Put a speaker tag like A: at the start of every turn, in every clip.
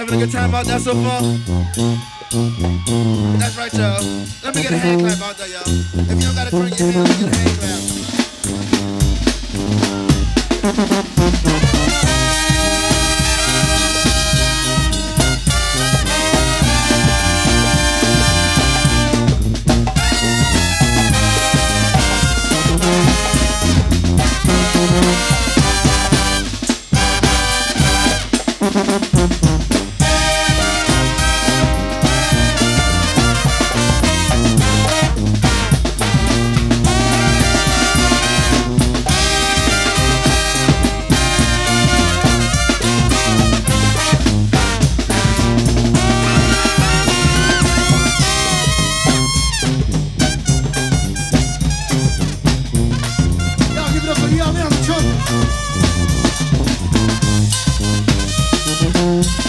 A: having a good time out there so far? That's right, y'all. Let me get a hand clap out there, y'all. If you don't got a drink in your hand, let me get a hand clap.
B: Thank you.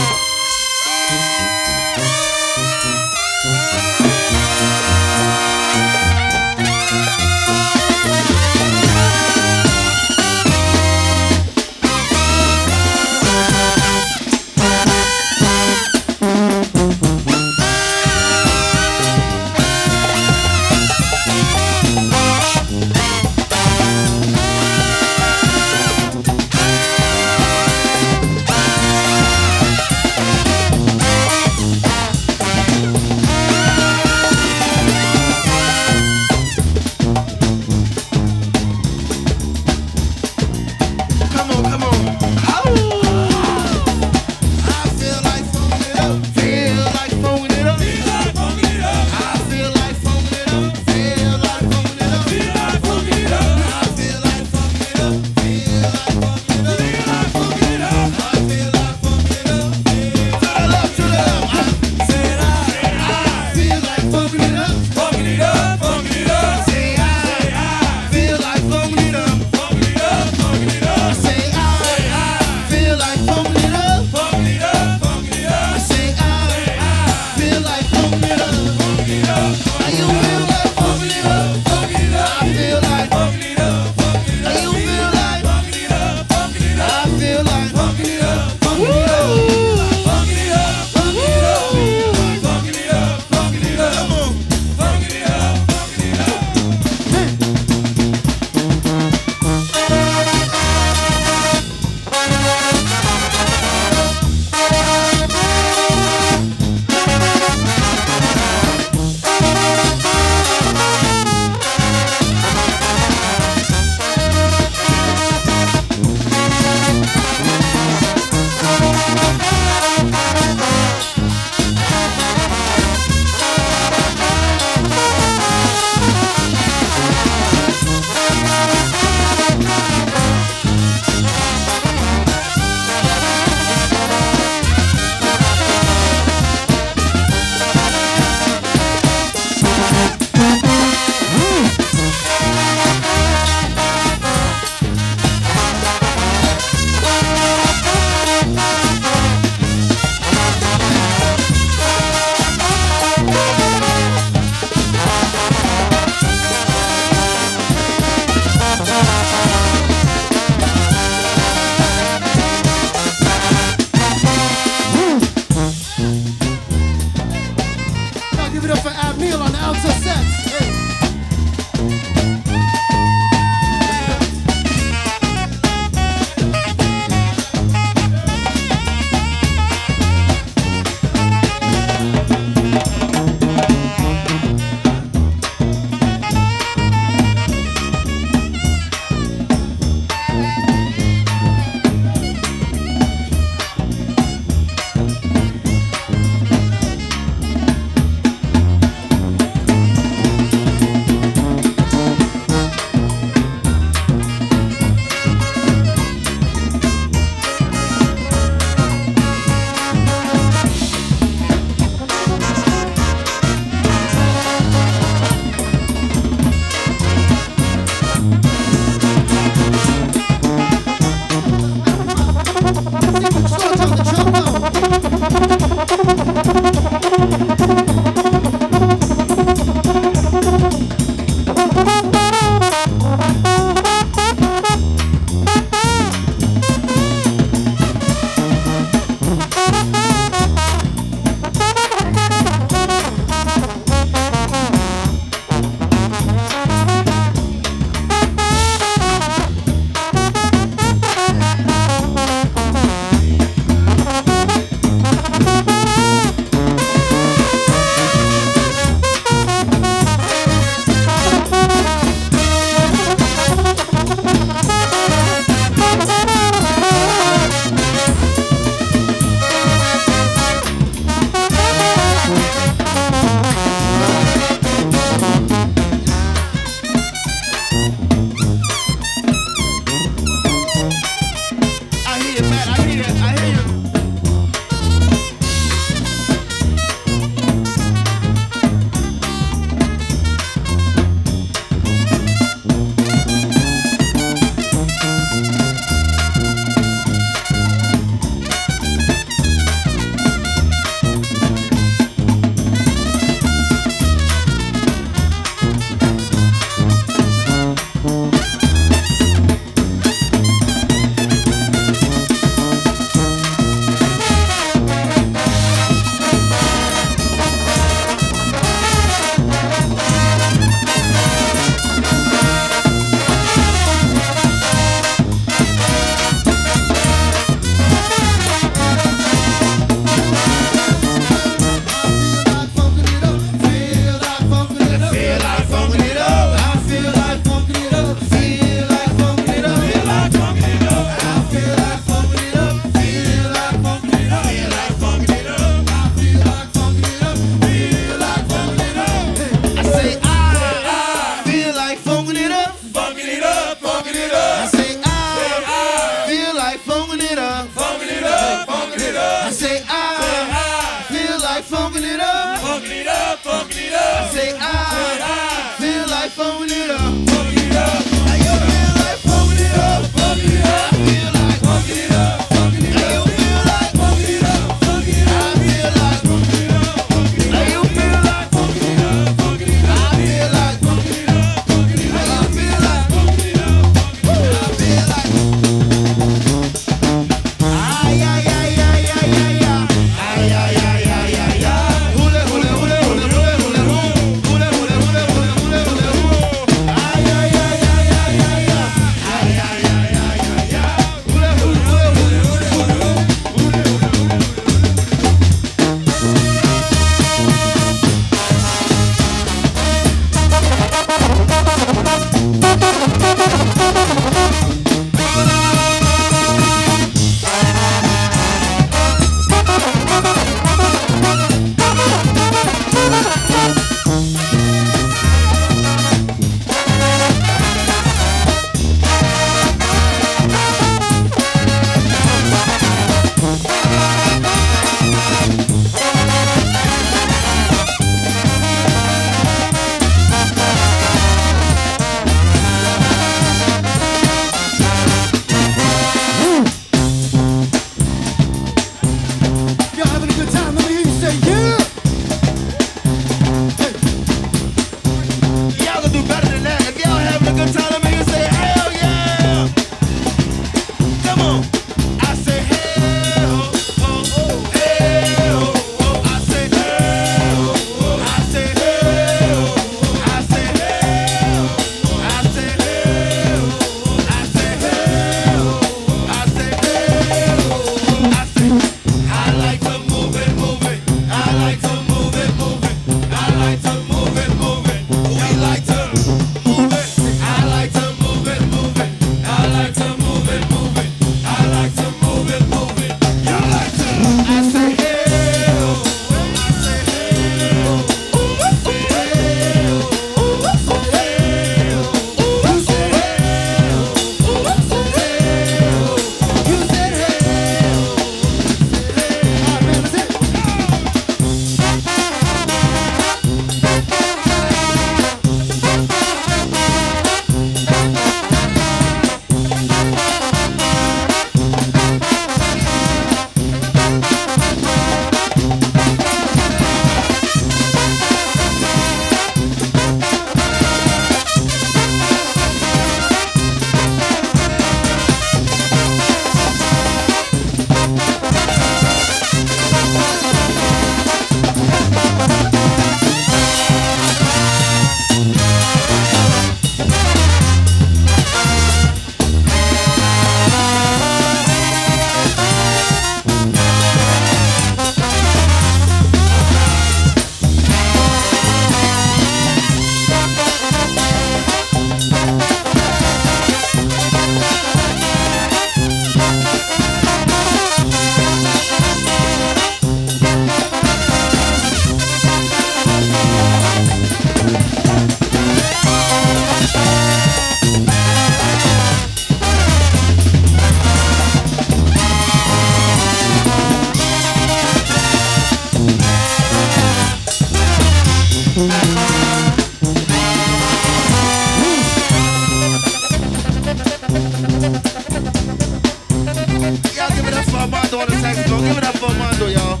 A: Mando on the saxophone. Give it up for Mando, y'all.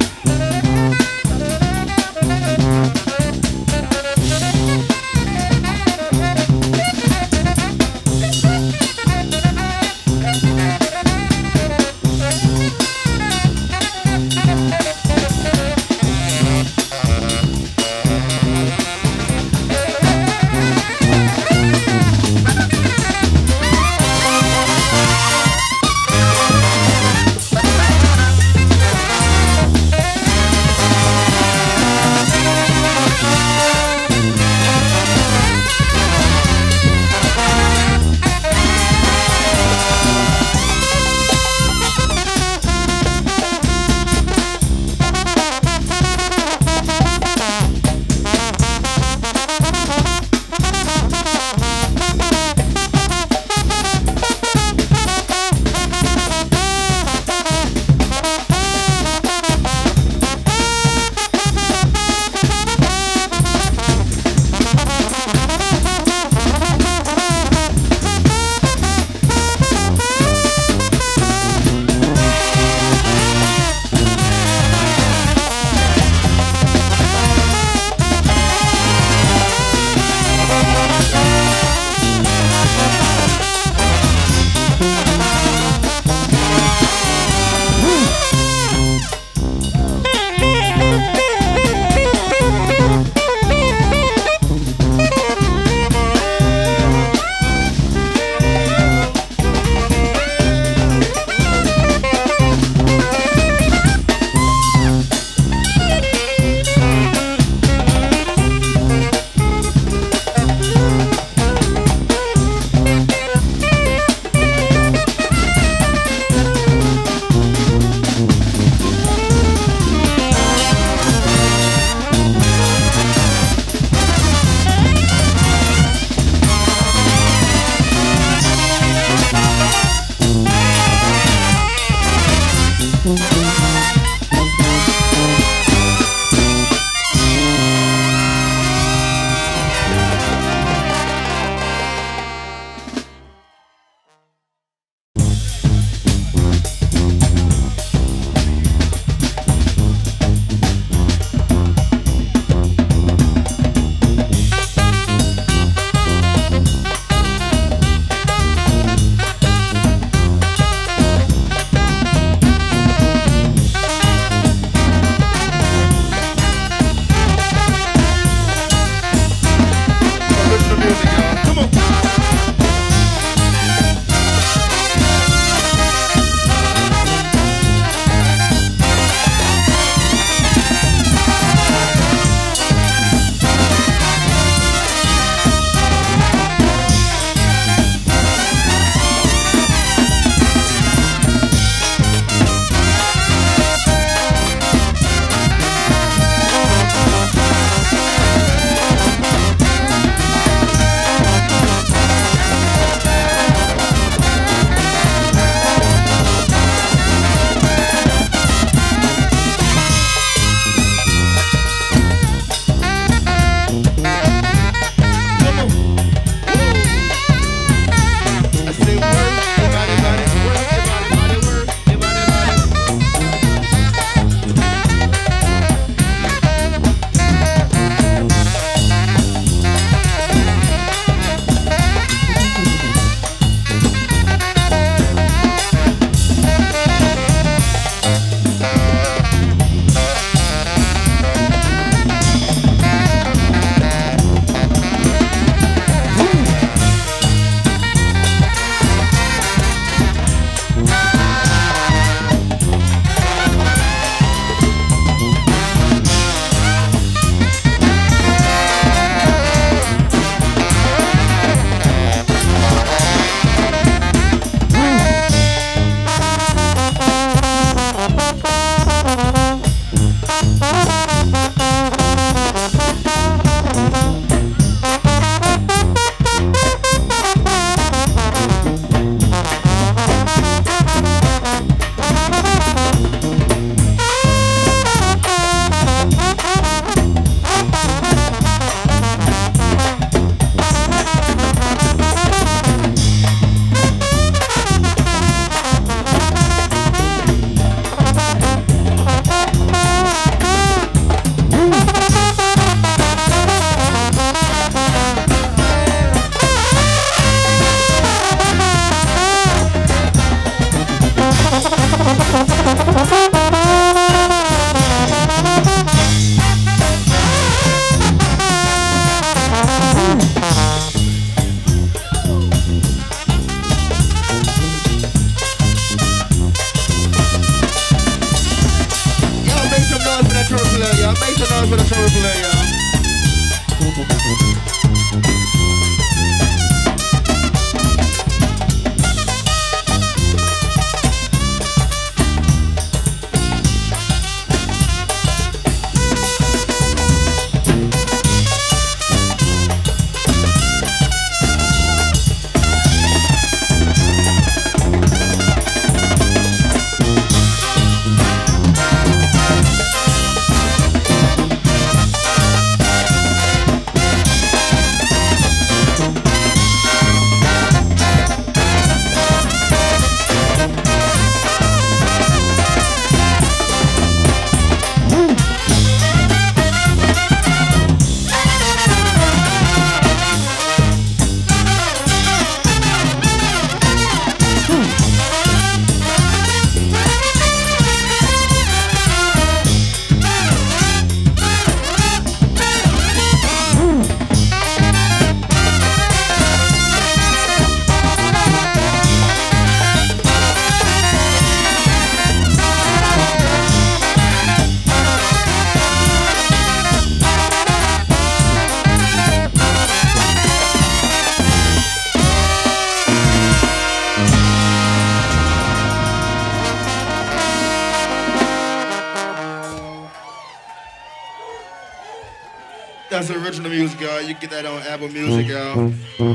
A: That's original music, y'all. You get that on Apple Music, y'all.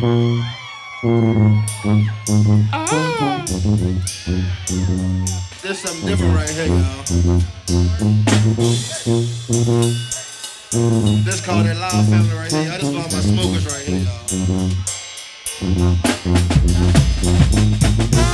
A: There's something different right here, y'all. This called that Live Family right here, y'all. This is all my smokers right here, y'all.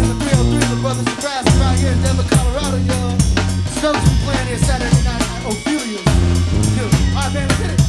A: to 303, the Brothers of Brass right here in Denver, Colorado, y'all. Strokes will be playing here Saturday night at Ophelia's. All right, man, let's hit it.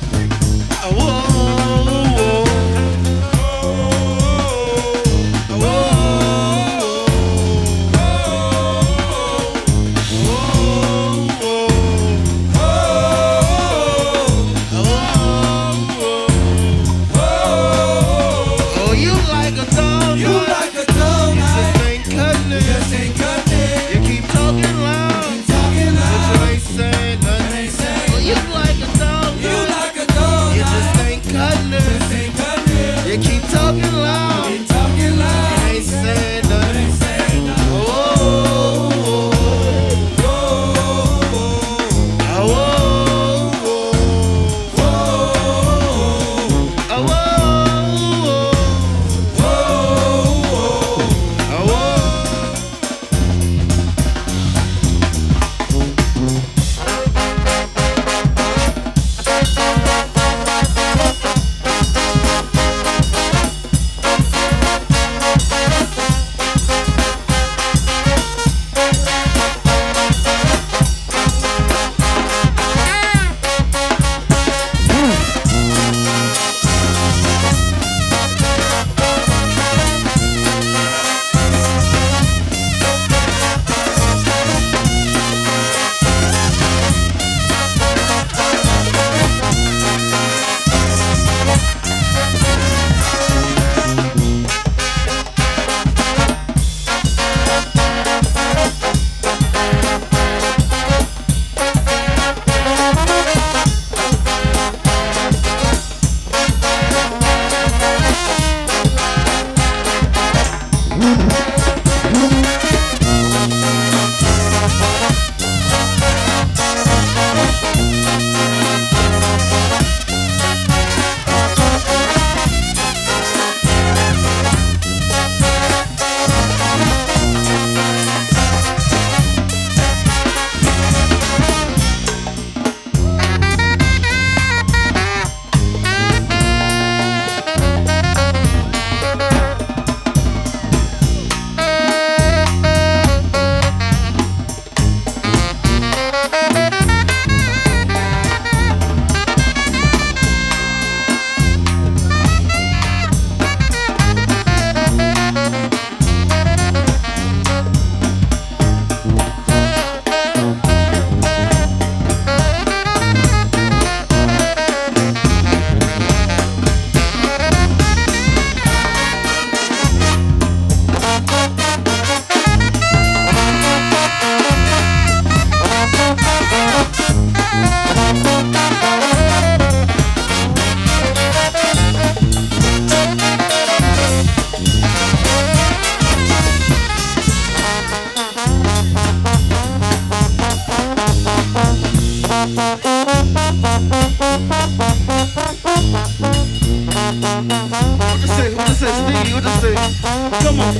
A: Come on.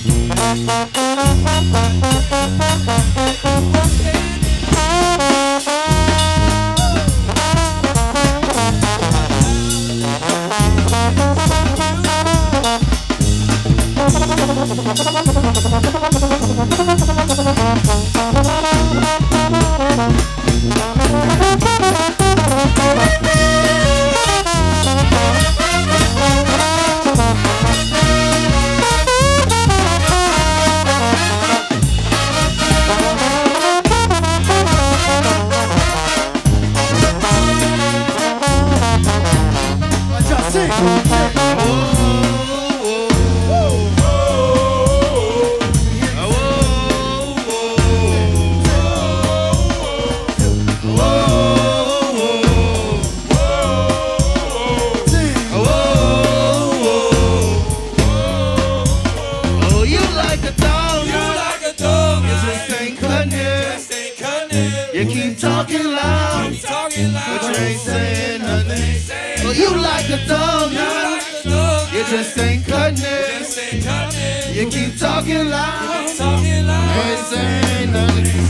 A: You keep talking loud, but you ain't saying nothing. Well, you like a dog, you just ain't cutting it. You keep talking loud, ain't saying nothing.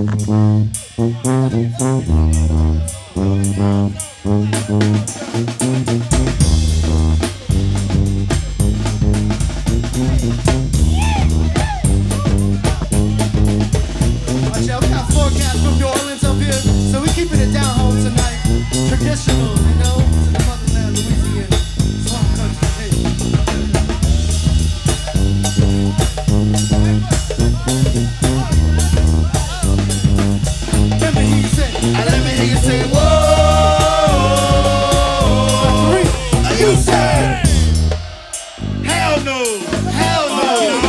B: We got forecasts from New Orleans up here, so we keeping it down home tonight. Traditional, you know, to the motherland, Louisiana. Swamp country, hey. Let me hear you say,
A: let me hear you say, whoa. You say, hell no, hell no.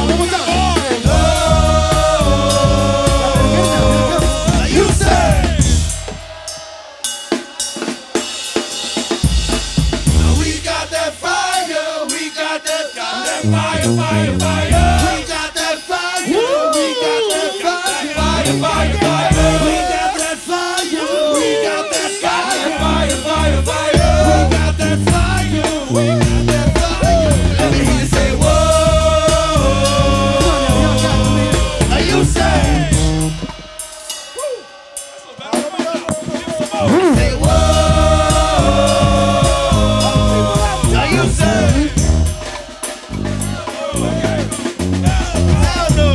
A: You say, we got that fire, we got that fire, fire, fire, fire. We got that fire, we got that fire, fire, fire, fire. We got that fire, we got that fire, fire, fire, fire. We got that fire, we got that fire. Let me hear you say, whoa. You say, say, whoa. You say, hell no.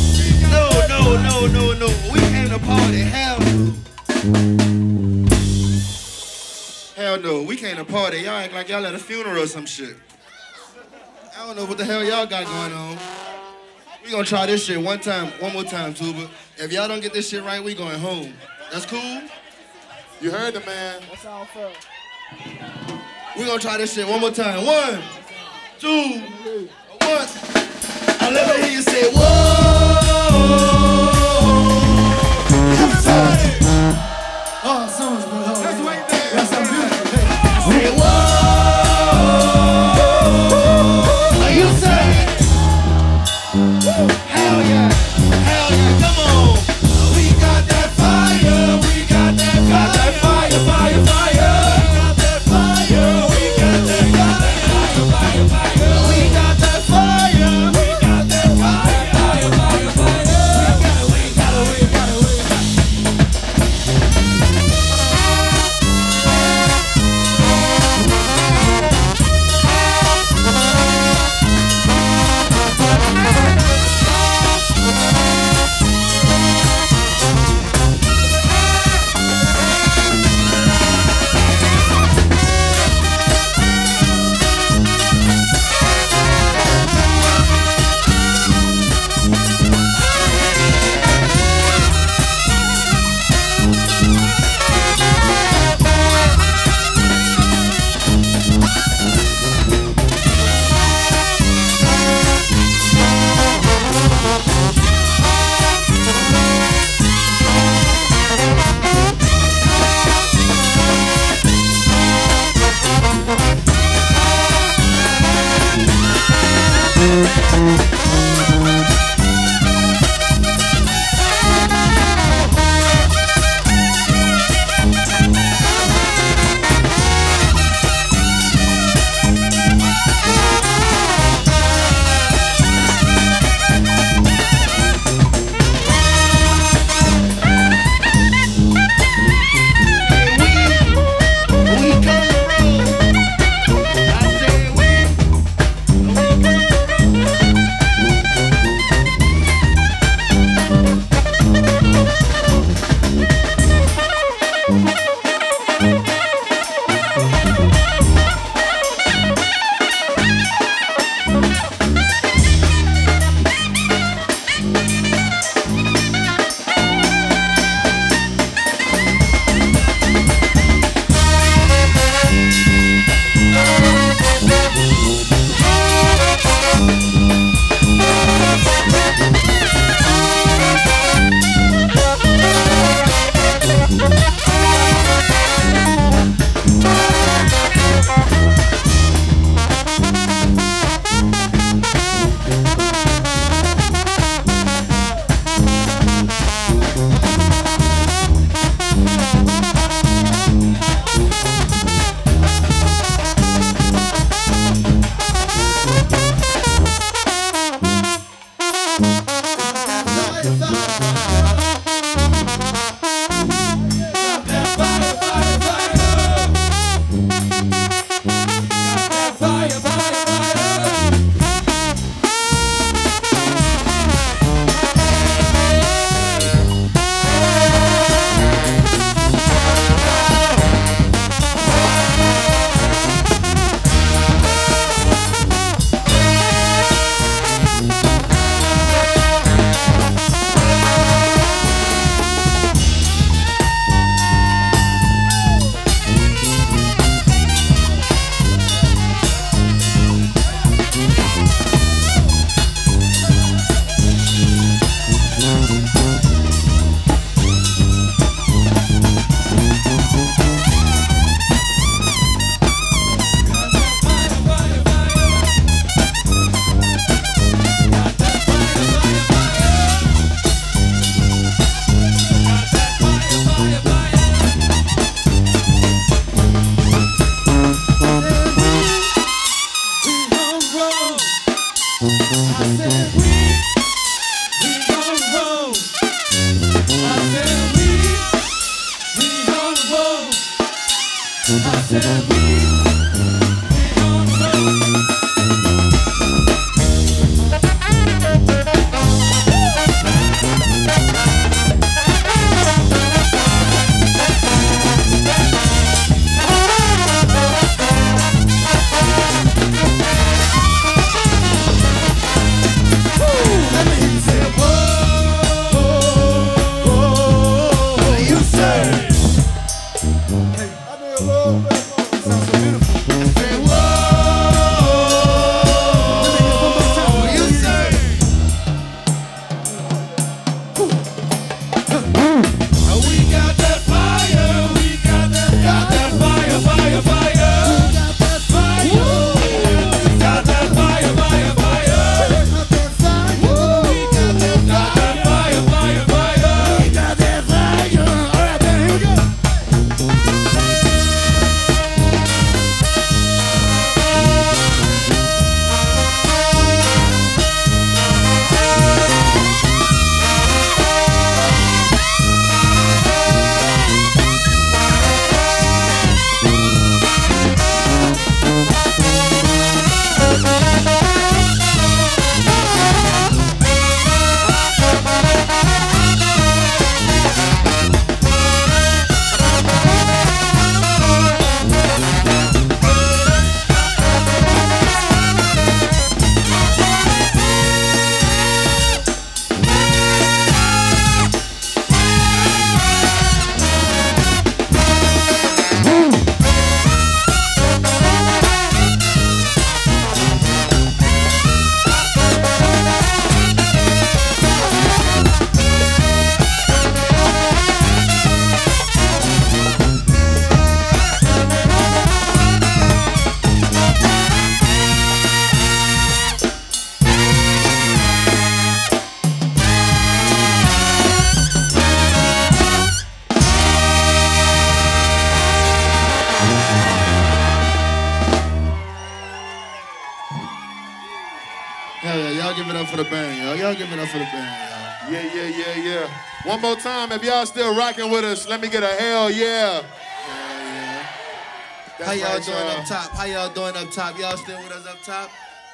A: No. We came to party. Hell no. Hell no. We came to party. Y'all act like y'all at a funeral or some shit. I don't know what the hell y'all got going on. We gonna try this shit one more time, Tuba. If y'all don't get this shit right, we going home. That's cool? You heard the man.
B: That's how I felt.
A: We gonna try this shit one more time. 1, 2, 1. I let me hear you say, whoa. Everybody.
B: Oh, someone's been home.
A: That's way there.
B: That's so beautiful. Hey.
A: Say, whoa. You say, hell yeah, come on. We got that fire, we got that fire, fire, fire, fire. We got that fire, we got that fire, fire, fire, fire. We got that fire, fire, fire, fire.
B: I said we
A: for the band, y'all. Y'all give it up for the band, y'all.
C: Yeah. One more time, if y'all still rocking with us, let me get a hell yeah.
A: How y'all doing up top? How y'all doing up top? Y'all still with us up top?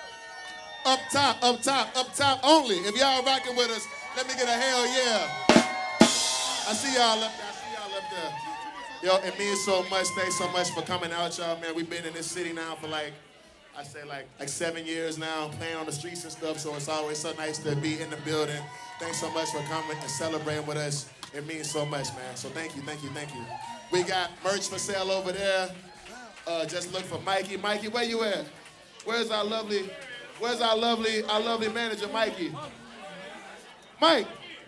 C: Up top only. If y'all rocking with us, let me get a hell yeah. I see y'all up there. Yo, it means so much. Thanks so much for coming out, y'all, man. We've been in this city now for like 7 years now, playing on the streets and stuff, so it's always so nice to be in the building. Thanks so much for coming and celebrating with us. It means so much, man. So thank you. We got merch for sale over there. Just look for Mikey. Mikey, where you at? Where's our lovely manager, Mikey? Mike.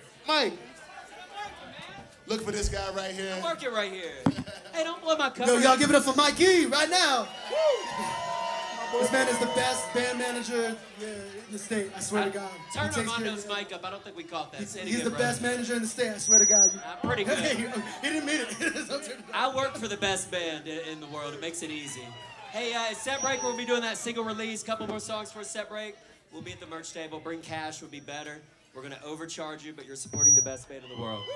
C: Look for this guy right here.
D: I'm working right here. Hey, don't blow my cover.
B: Yo, y'all give it up for Mikey right now. Woo! This man is the best band manager in the state, I swear to God.
D: Turn Armando's mic up. I don't think we caught that.
B: He's the best manager in the state, I swear to God.
D: I'm pretty good.
B: He didn't mean it.
D: I work for the best band in the world. It makes it easy. Hey, Set Break, we'll be doing that single release, couple more songs for Set Break. We'll be at the merch table. Bring cash would be better. We're going to overcharge you, but you're supporting the best band in the world.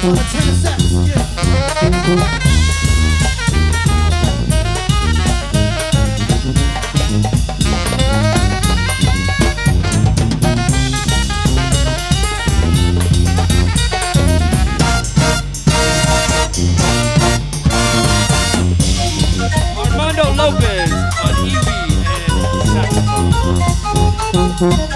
B: On the tenor sax, yeah.
E: Armando Lopez on EV and saxophone.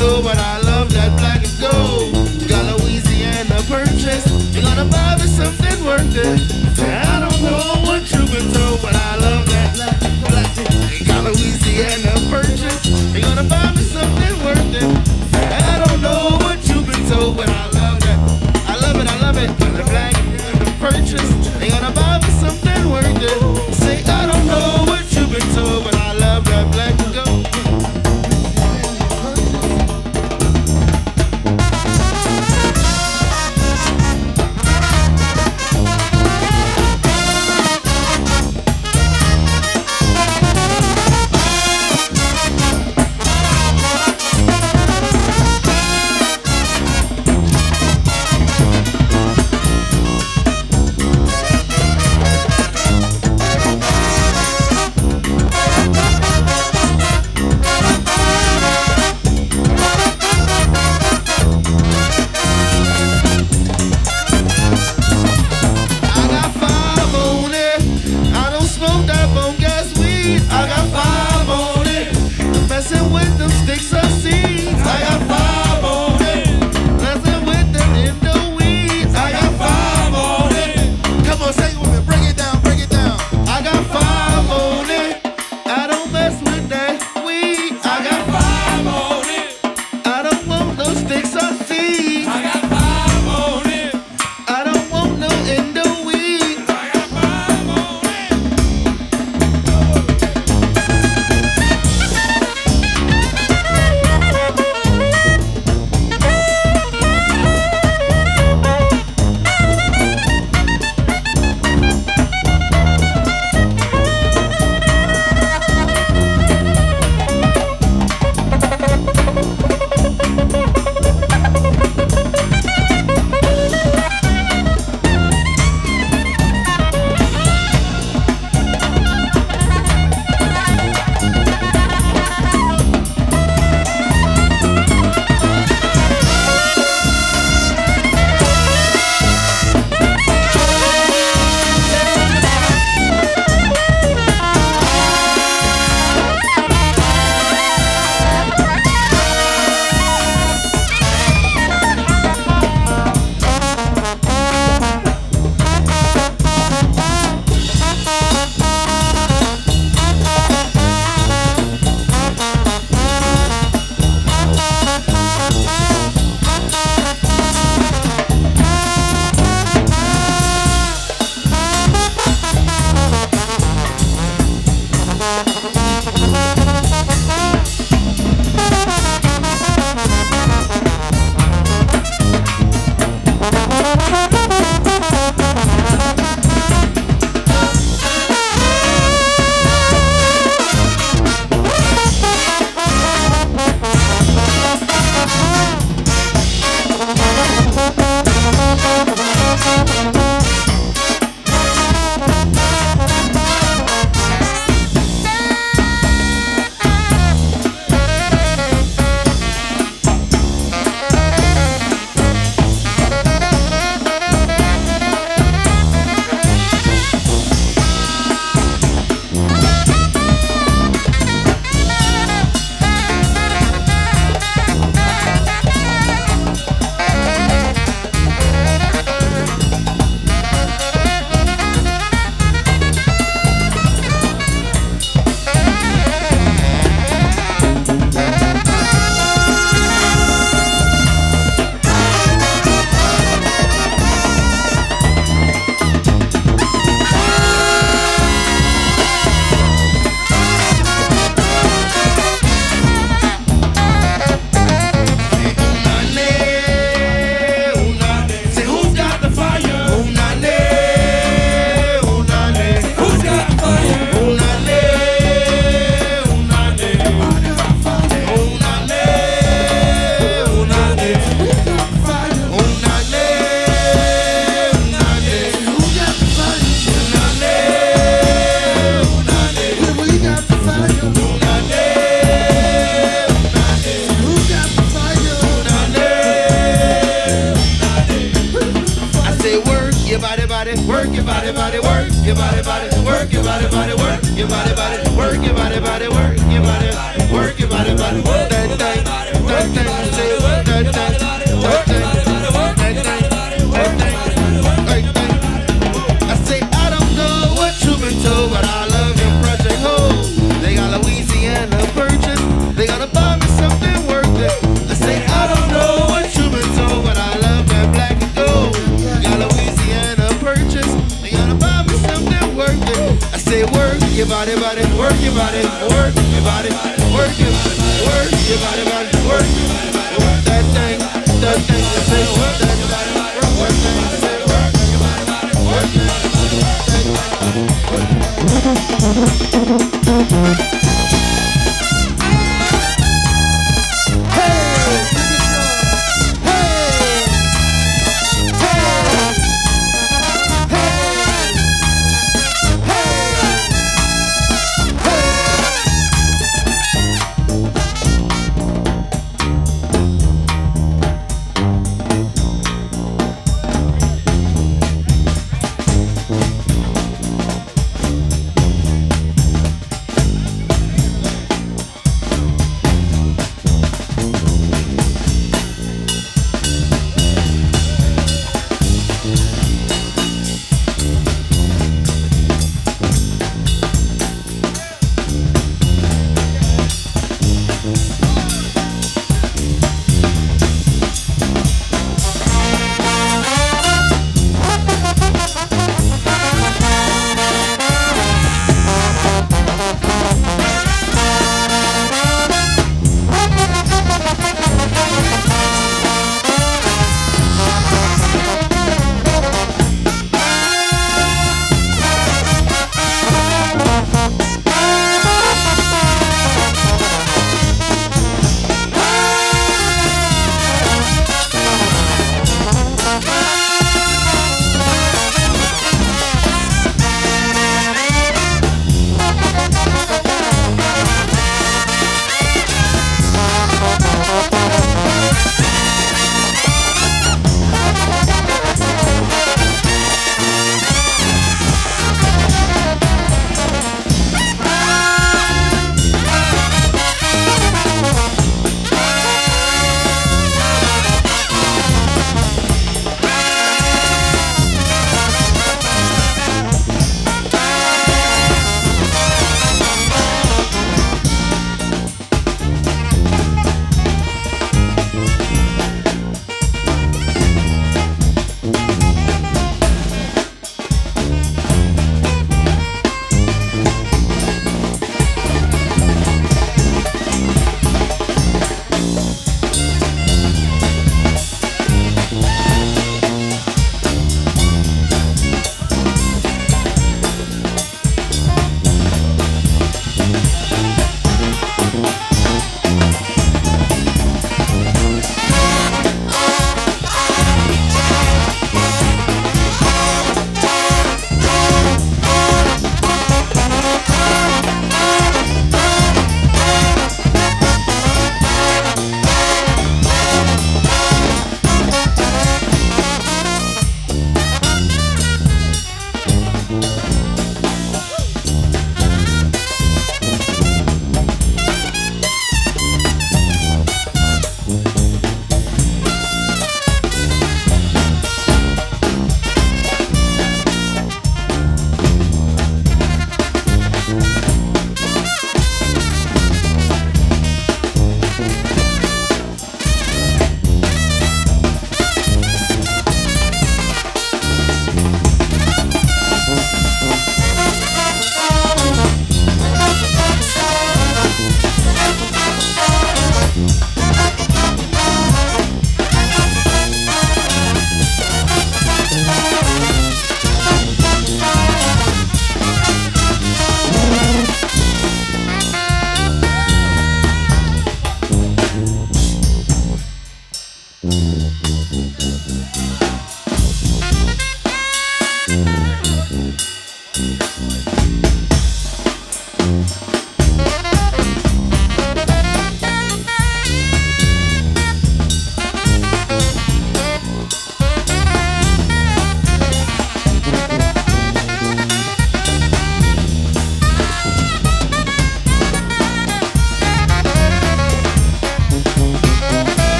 A: told, but I love that black and gold. Got Louisiana purchase. You're gonna buy me something worth it. I don't know what you've been told, but I love that black. Got Louisiana purchase. You're gonna buy me something worth it. I don't know what you've been told, but I love that. I love it, I love it. The black and the purchase. You're gonna buy me something worth it. Say I don't know what you've been told, but I love that black and gold. work your body, body, work your body, body, work your body, body, work your body, body, work your body, body, work your body, work your body, body, work that thing, that thing. I say work that thing. Work that thing. Work that thing. Work that thing. I say I don't know what you've been told, but I love your Project Hope. They got Louisiana Purchase. They gonna buy me something worth it. I say I don't know what you've been told, but I love that black and gold. They got Louisiana Purchase. They gonna buy me something worth it. I say work your body, body, work your body, work your body, work your body, work your body, body, work that thing, that thing. I say work that body, work that thing. I say work your body, body, work that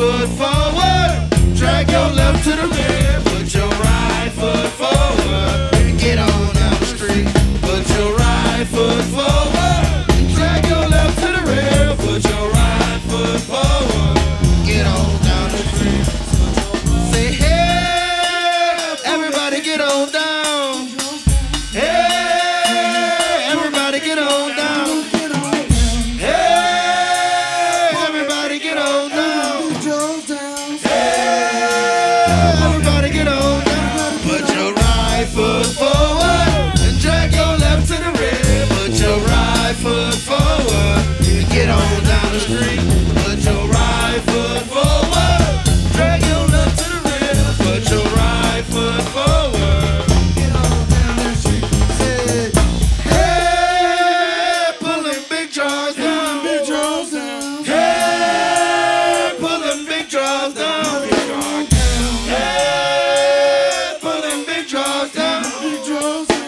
A: foot forward. Drag your left to the rear. Put your right foot forward. And get on down the street. Put your right foot forward. Drag your left to the rear. Put your right foot forward. Get on down the street. Say, hey, everybody get on down. Hey, everybody get on down. Hey, everybody get on down. Hey, everybody get on down. Put your right foot forward and drag your left to the rear. Put your right foot forward and get on down the street. Put your right foot forward, drag your left to the rear. Put your right foot forward, get on down the street. Say, hey, pull them big drawers down. Big drawers down. Hey, pull them big drawers down. Hey, pull them big drawers down. Big drawers down.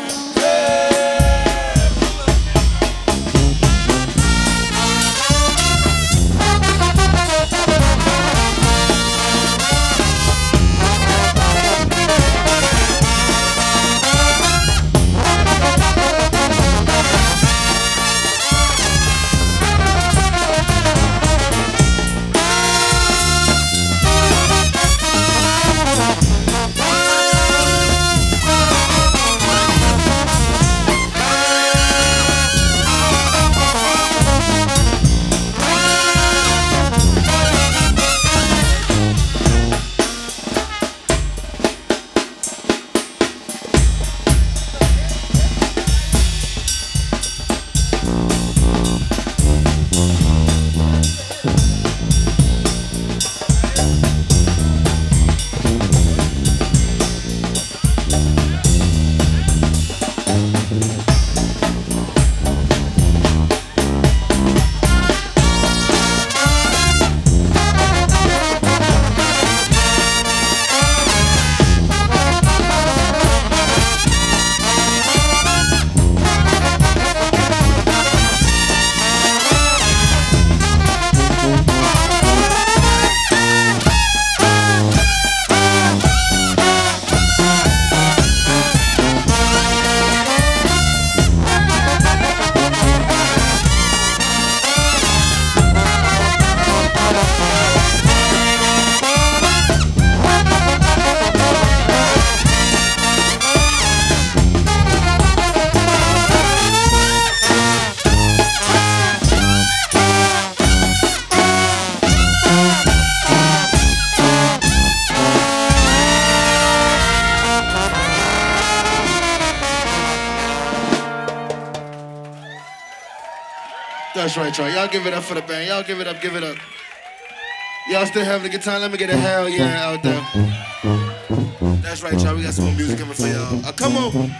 A: That's right, y'all. Y'all give it up for the band. Y'all give it up, give it up. Y'all still having a good time? Let me get a hell yeah out there. That's right, y'all. We got some more music coming for y'all. Come on.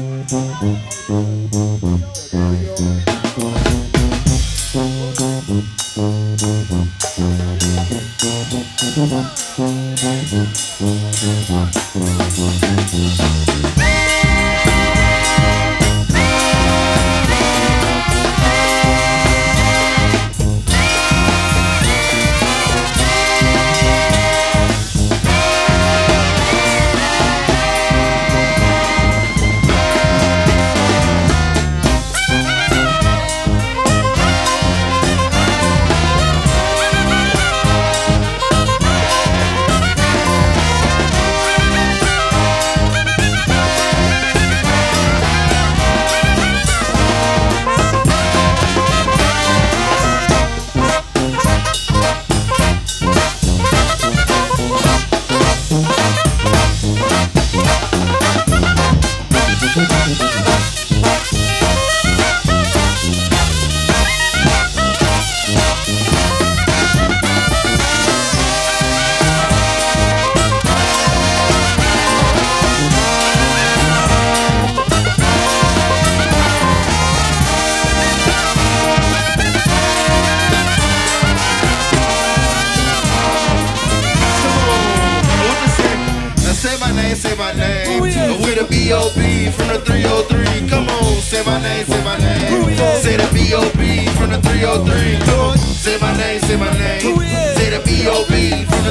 A: Say my name. With a B.O.B. from the 303. Come on, say my name, say my name. Say the B.O.B. from the 303. Come on, say my name, say my name. Say the B.O.B. from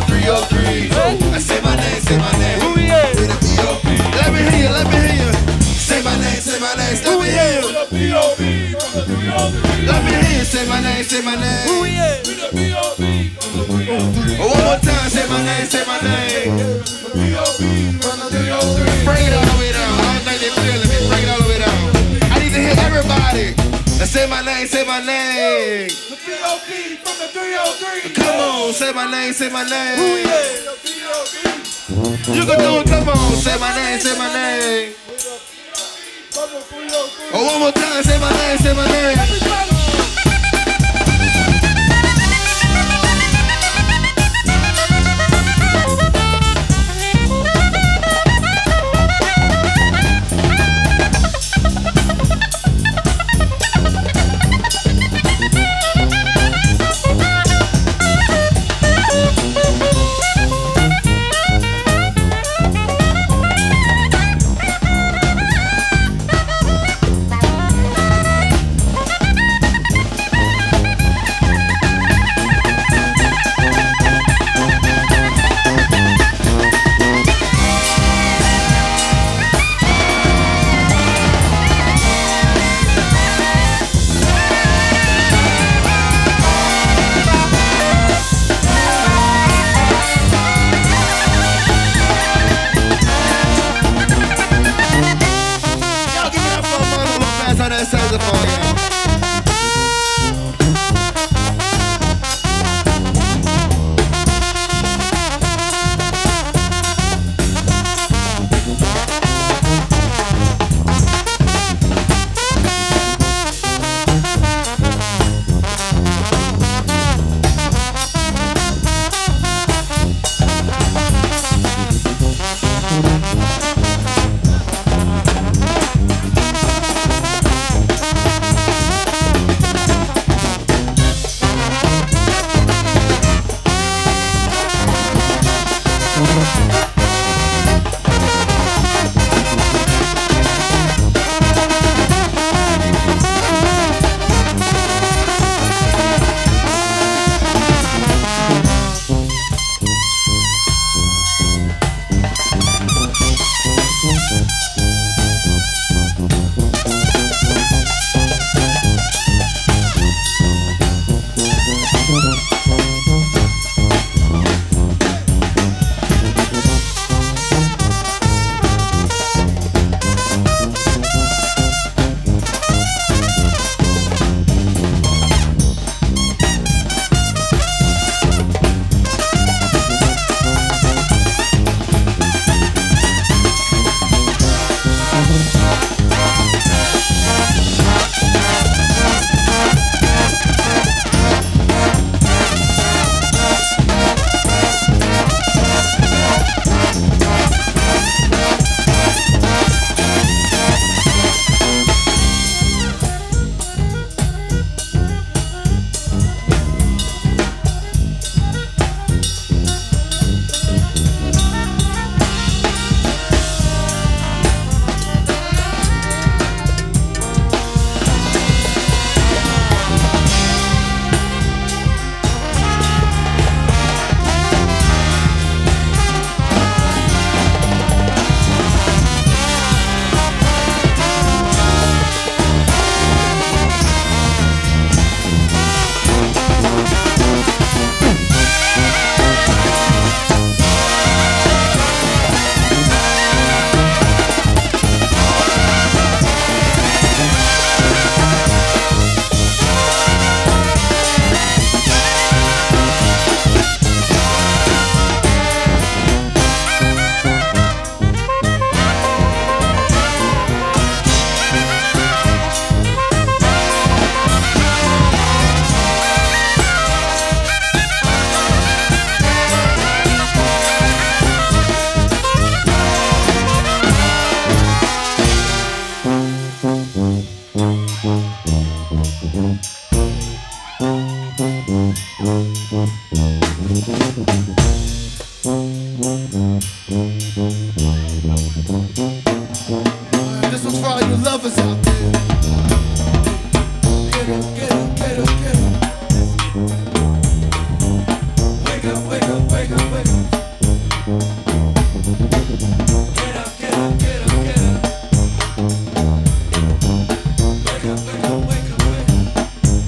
A: Let me hear you say my name, say my name.
E: Who we at?
A: Oh, one more time, say my name, say my name. Bring it all the way down. I don't think they're feeling me. Bring it all the way down. I need to hear everybody. Now say my name, say my name.
B: The B.O.B. from the 303.
A: Come on, say my name, say my name.
E: Who we at?
A: You can do it, come on, say my name, say my name. Oh, one more time, say my name, say my name.
B: This was for all you lovers out there. Get up, get up, get up, get up. Wake up, wake up, wake up, wake up. Get up, get up, get up, get up. Wake up, wake up, wake up, wake up.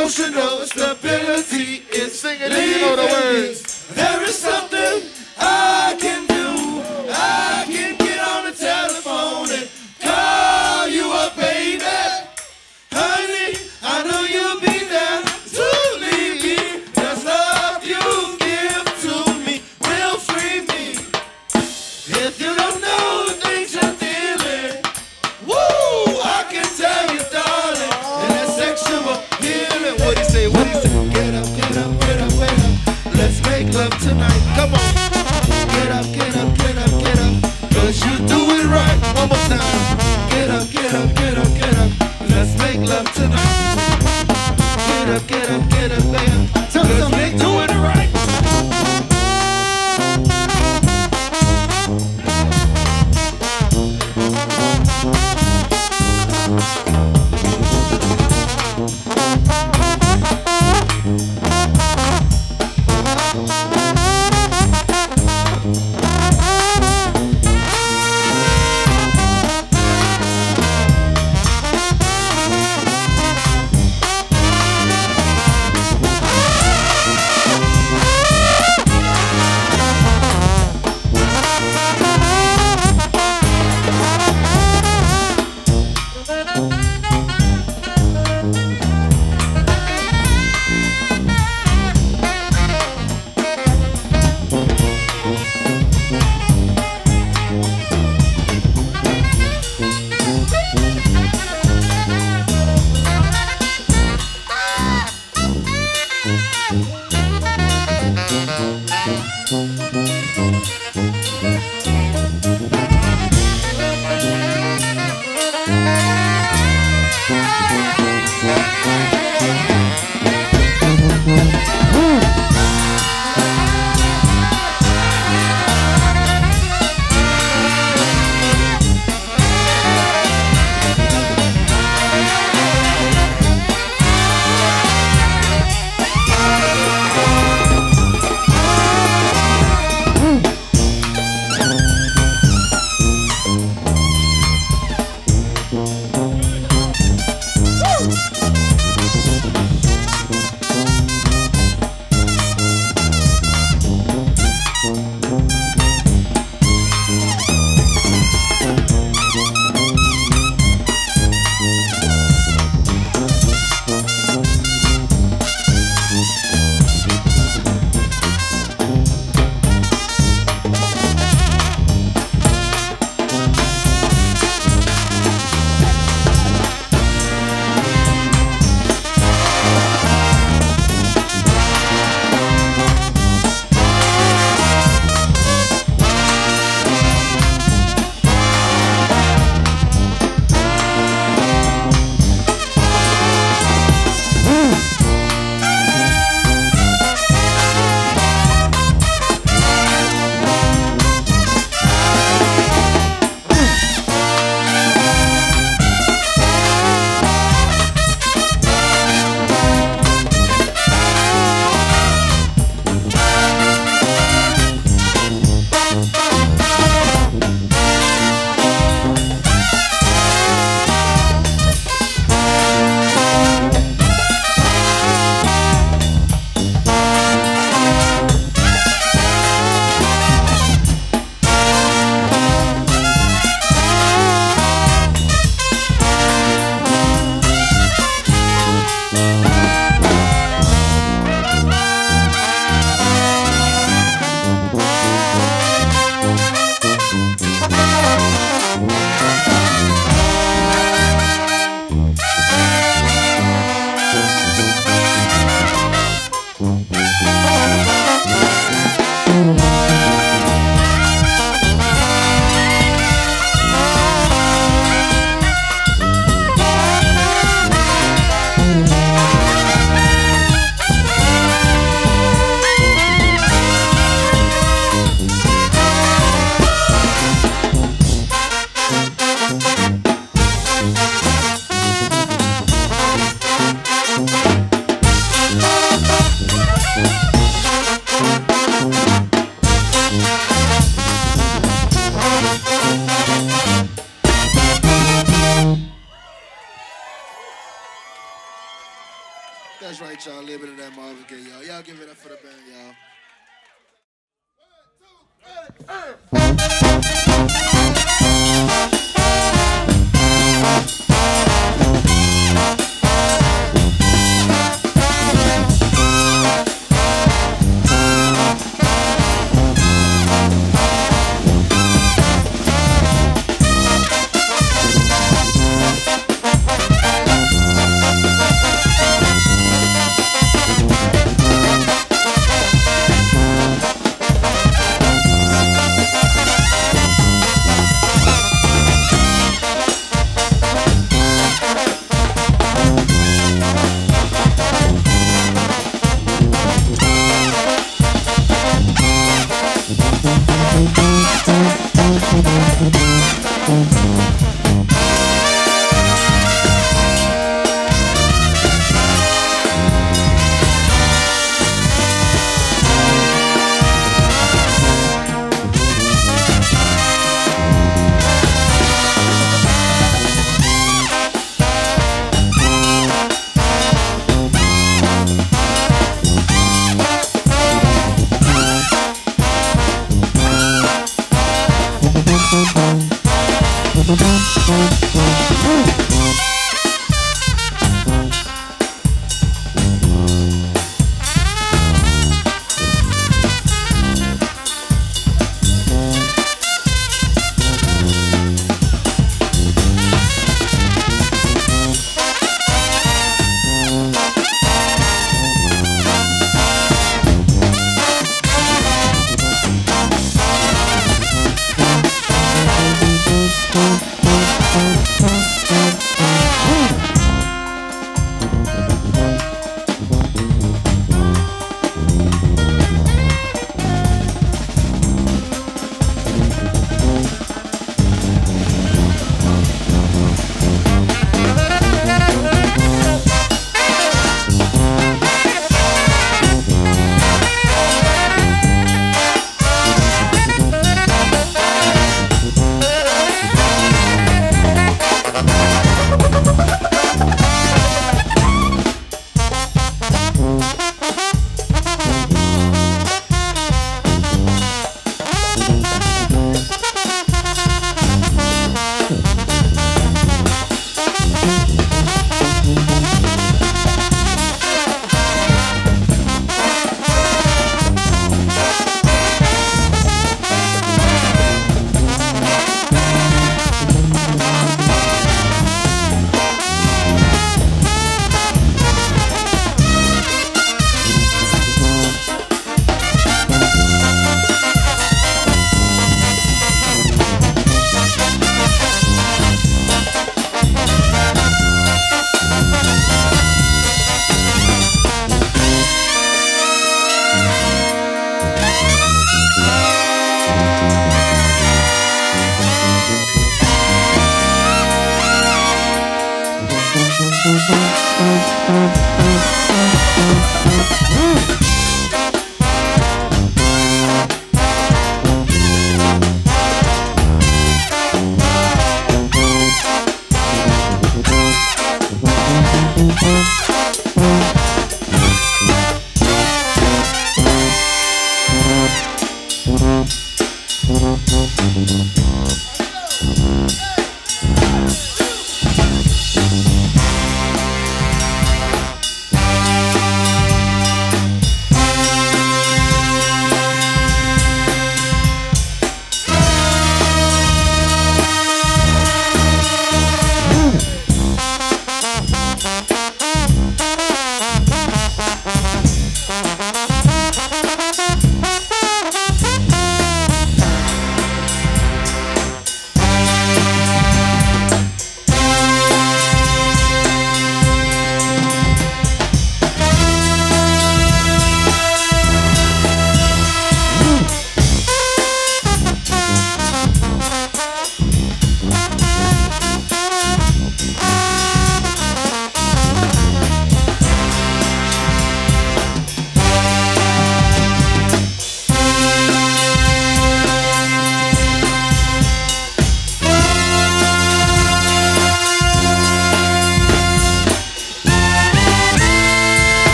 A: emotional stability is singing. You know the words. There is something I can do. I can get on the telephone and call you up, baby. Honey, I know you'll be there to leave me. Just love you give to me will free me. If you don't know the things you're feeling, woo, I can tell you, darling, in that sexual healing. What he say? What he say? Get up, get up, get up, get up. Let's make love tonight. Come on. Get up, get up, get up, get up. Cause you do it right. One more time. Get up, get up, get up, get up. Let's make love tonight. Get up, get up, get up, get up. Cause we doing it right. That's right, y'all. Living in that Marvin Gaye, y'all. Y'all give it up for the band, y'all.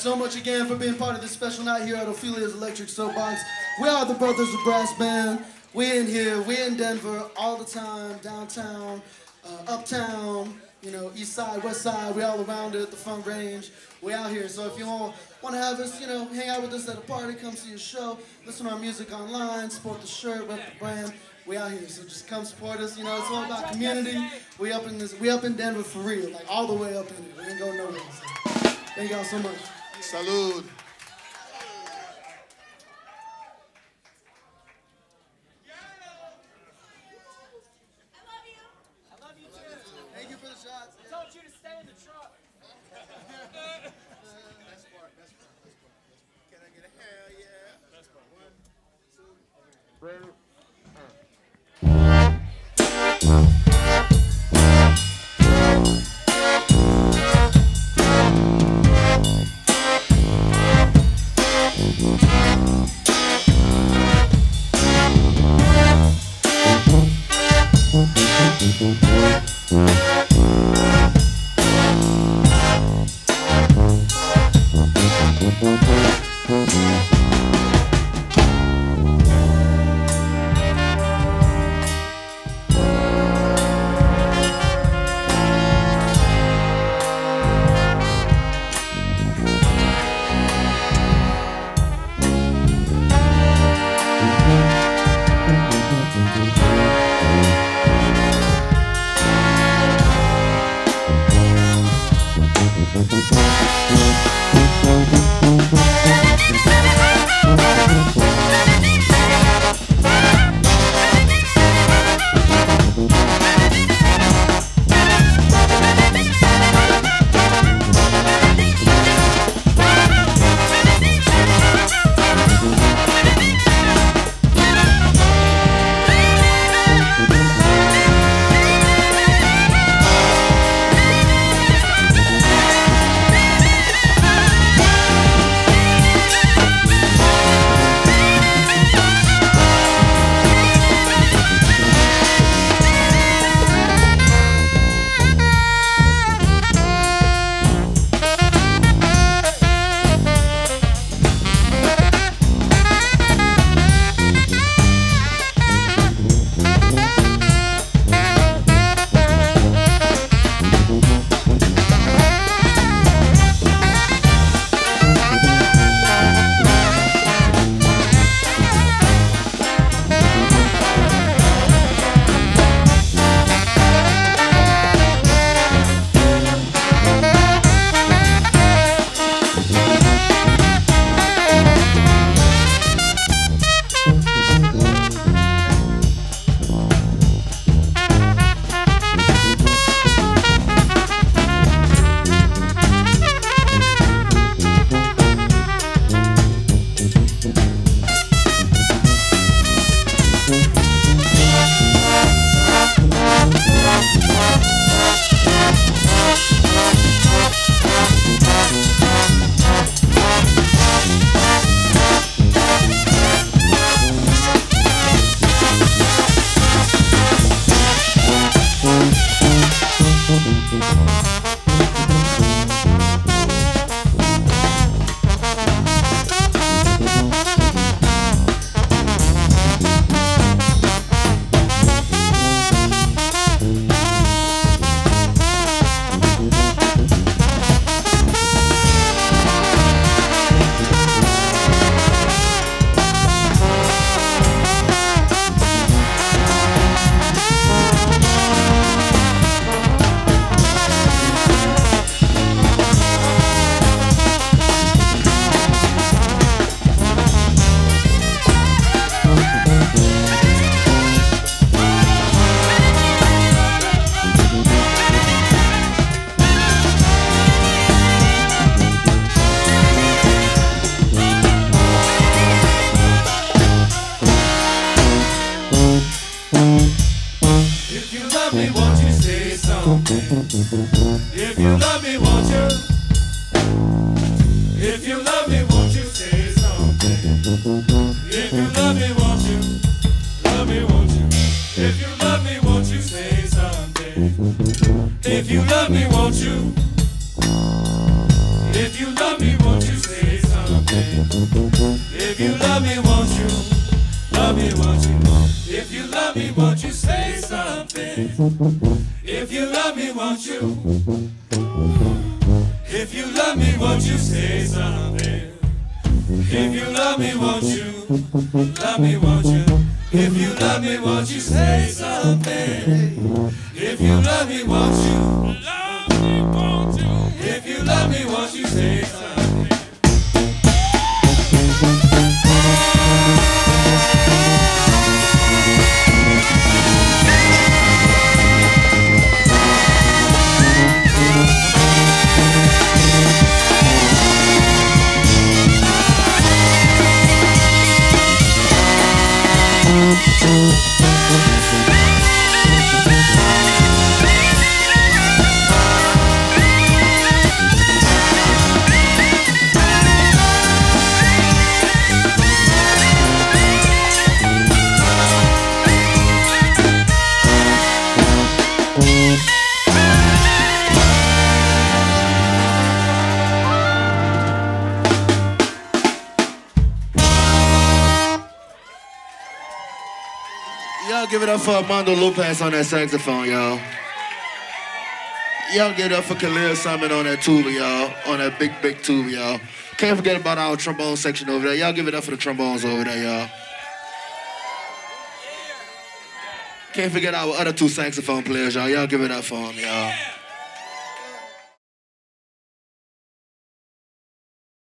B: so much again for being part of this special night here at Ophelia's Electric Soapbox. We are the Brothers of Brass Band. We in here, we in Denver all the time, downtown, uptown, you know, east side, west side, we all around it, the Front Range. We out here, so if you all want to have us, you know, hang out with us at a party, come see a show, listen to our music online, support the shirt, rep the brand. We out here, so just come support us. You know, it's all about community. We up in Denver for real, like all the way up in it. We ain't going nowhere. So. Thank y'all so much.
C: Salud.
B: Thank you for the shots.
D: I told you to stay in the truck.
C: Best part. Can I get a hell yeah? Best part. 1, 2, 3.
A: If you love me, won't you say something? If you love me, won't you? If you love me, won't you say something? If you love me, won't you? Love me, won't you? If you love me, won't you say something? If you love me, won't you? Love me, won't you? If you love me, won't you say something?
C: Y'all give it up for Armando Lopez on that saxophone, y'all. Y'all give it up for Khalil Simon on that tuba, y'all. On that big, big tuba, y'all. Can't forget about our trombone section over there. Y'all give it up for the trombones over there, y'all. Can't forget our other two saxophone players, y'all. Y'all give it up for them, y'all.